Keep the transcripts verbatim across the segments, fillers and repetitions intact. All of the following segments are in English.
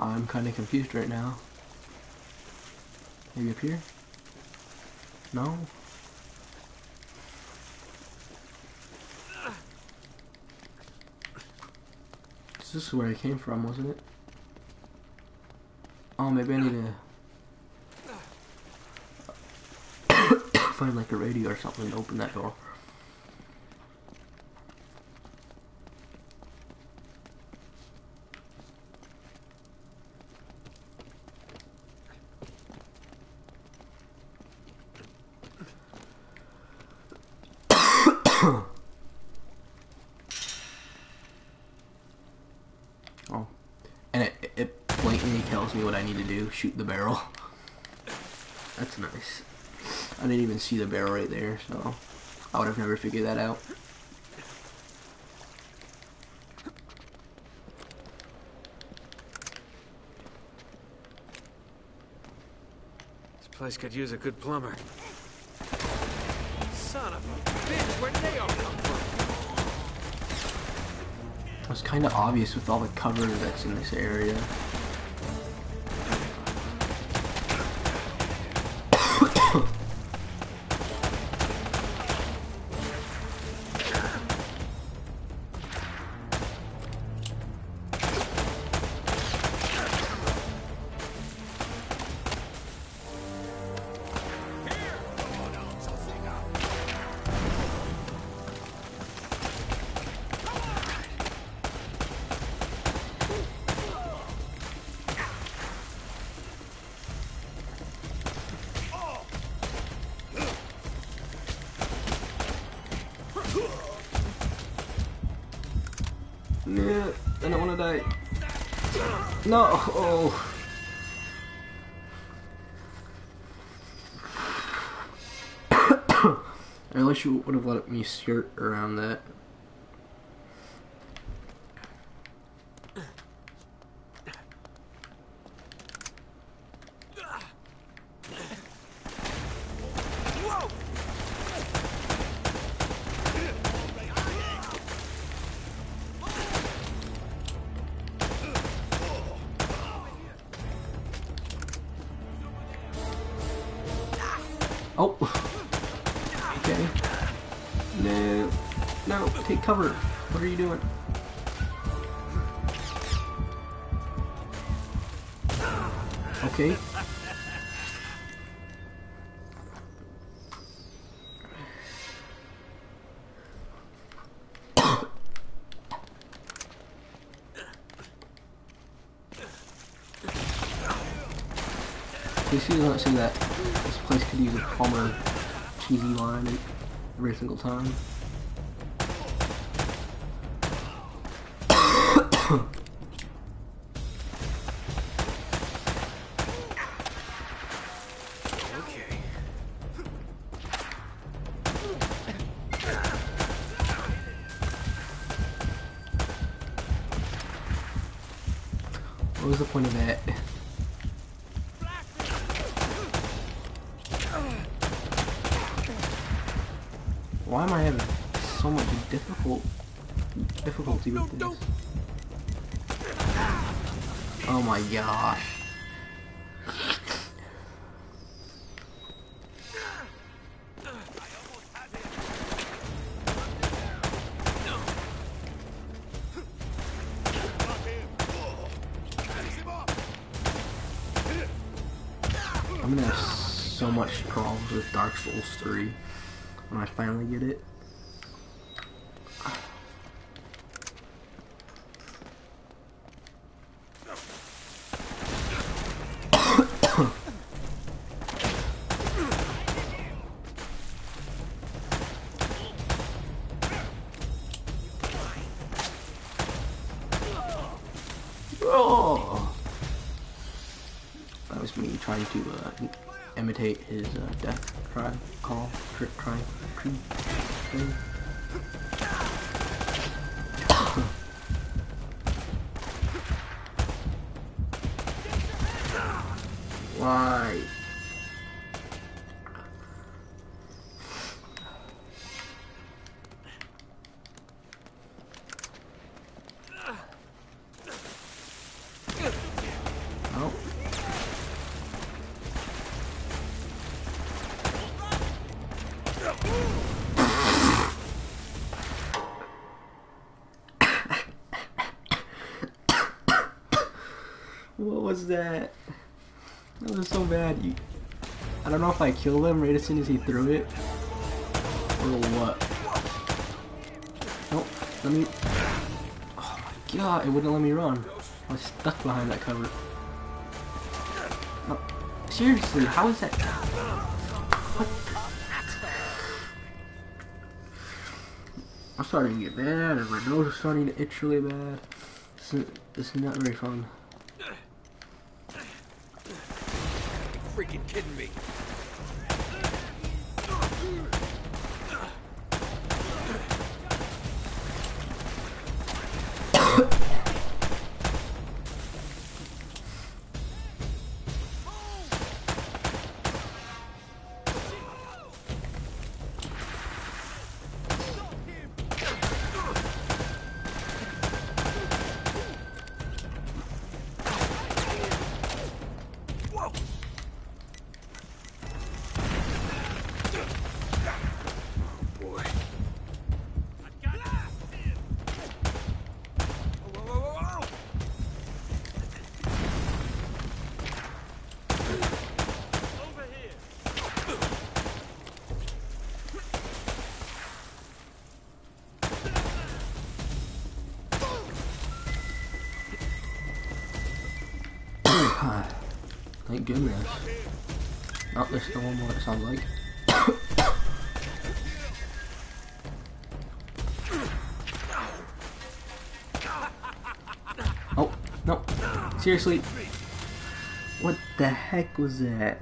I'm kind of confused right now. Maybe up here? No? This is where I came from, wasn't it? Oh, maybe I need to find like a radio or something to open that door. Oh, and it, it blatantly tells me what I need to do. Shoot the barrel. That's nice. I didn't even see the barrel right there, so I would have never figured that out. This place could use a good plumber. Son of a bitch, where did they all come from? It was kind of obvious with all the cover that's in this area. Yeah, I don't want to die. No! Oh. I wish you would have let me skirt around that. Oh! Okay. No. No, take cover. What are you doing? Okay. Please do not say that this place could use a Palmer cheesy line every single time. Okay. What was the point of that? Why am I having so much difficult difficulty with this? Oh my gosh. I'm gonna have so much problems with Dark Souls three when I finally get it. Oh! That was me trying to uh, imitate his uh, death cry, call, trip cry, tree thing. Why? What was that? That was so bad. You, I don't know if I killed him right as soon as he threw it. Or what. Nope. Let me... Oh my god, it wouldn't let me run. I was stuck behind that cover. No. Seriously, how is that... What? I'm starting to get mad, and my nose is starting to itch really bad. This is, this is not very fun. Freaking kidding me. Thank goodness. Not this storm, what it sounds like. Oh, no. Seriously. What the heck was that?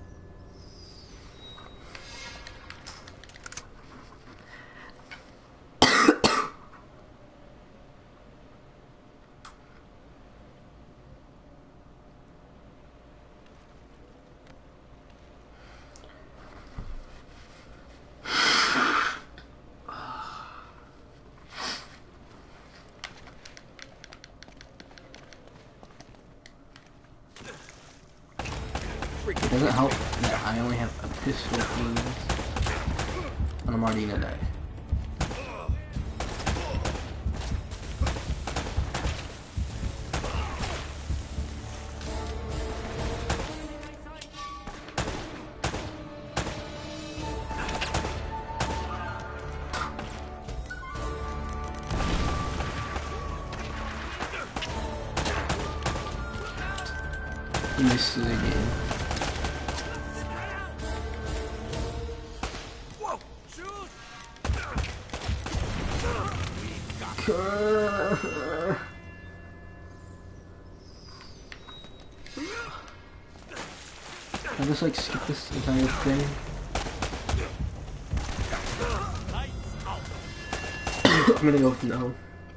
It doesn't help that I only have a pistol aim, and I'm already gonna die. He misses again. I just like skip this entire thing. I'm gonna go with no.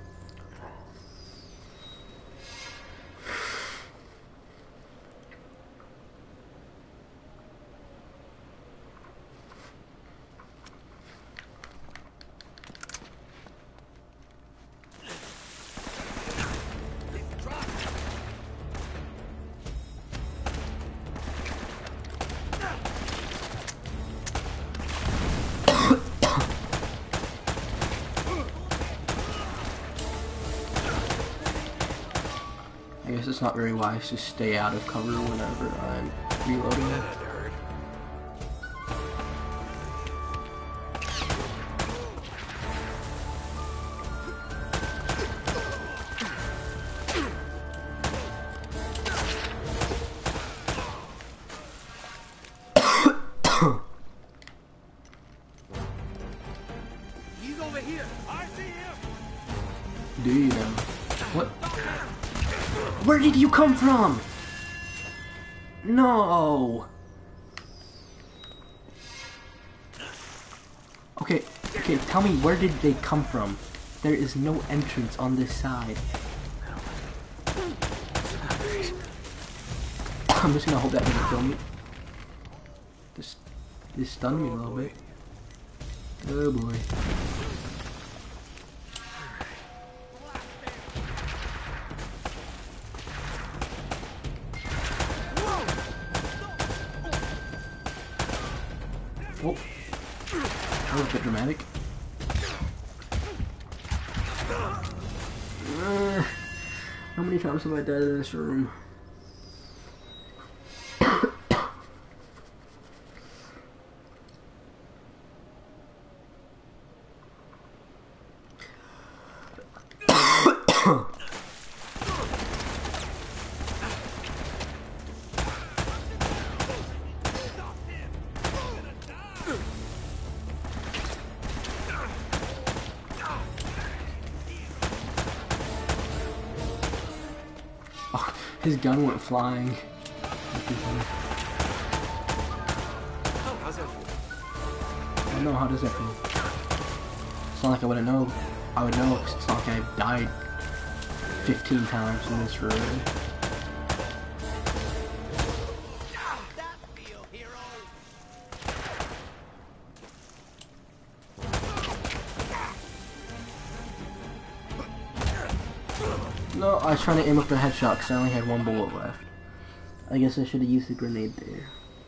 I guess it's not very wise to stay out of cover whenever I'm reloading. He's over here. I see him. Do you know? What? Where did you come from? No. Okay, okay, tell me, where did they come from? There is no entrance on this side. I'm just gonna hope that doesn't kill me. Just, just stun me a little bit. Oh boy. Oh, that was a bit dramatic. Uh, how many times have I died in this room? His gun went flying. Oh, how's that feel? I don't know, how does that feel? It's not like I wouldn't know. I would know, 'cause it's not like I died fifteen times in this room. No, I was trying to aim up a headshot because I only had one bullet left. I guess I should have used the grenade there.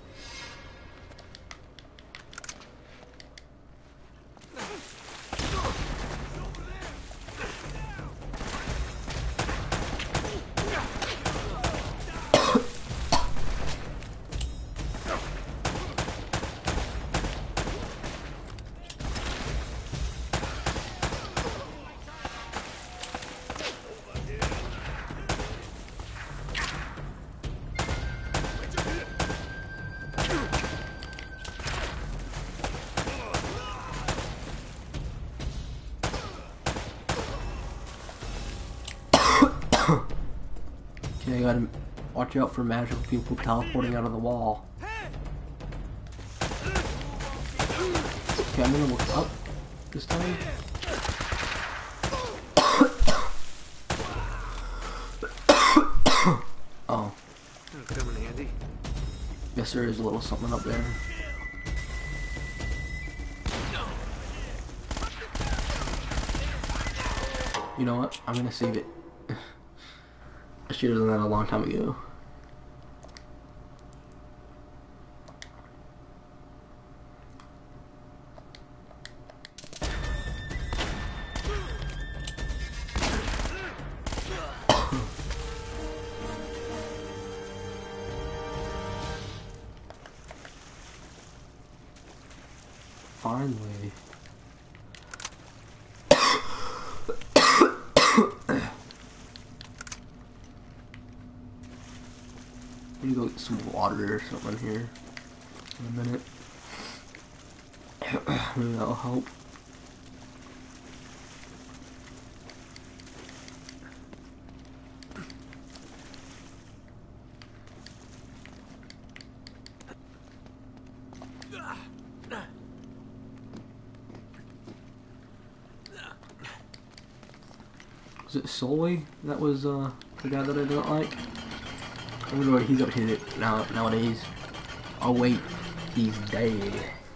Okay, I gotta watch out for magical people teleporting out of the wall. Okay, I'm gonna look up this time. Oh. That'll come in handy. Guess there is a little something up there. You know what? I'm gonna save it. I should have done that a long time ago. Finally. I'm gonna go get some water or something here in a minute. Maybe that'll help. Was it Sully that was uh, the guy that I don't like? I wonder what he's up to now nowadays. Oh wait, he's dead.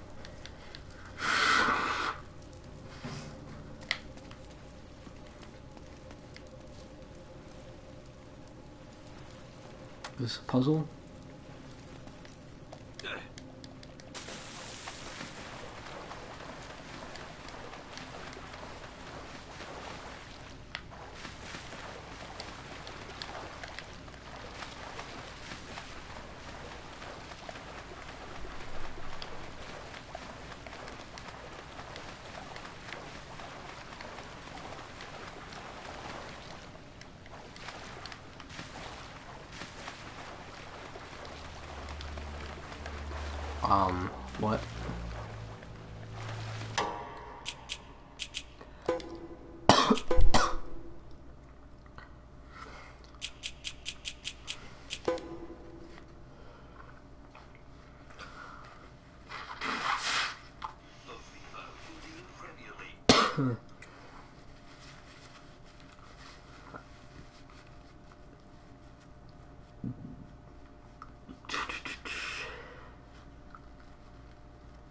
This puzzle? Um, what?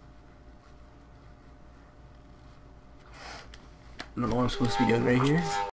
I don't know what I'm supposed to be doing right here.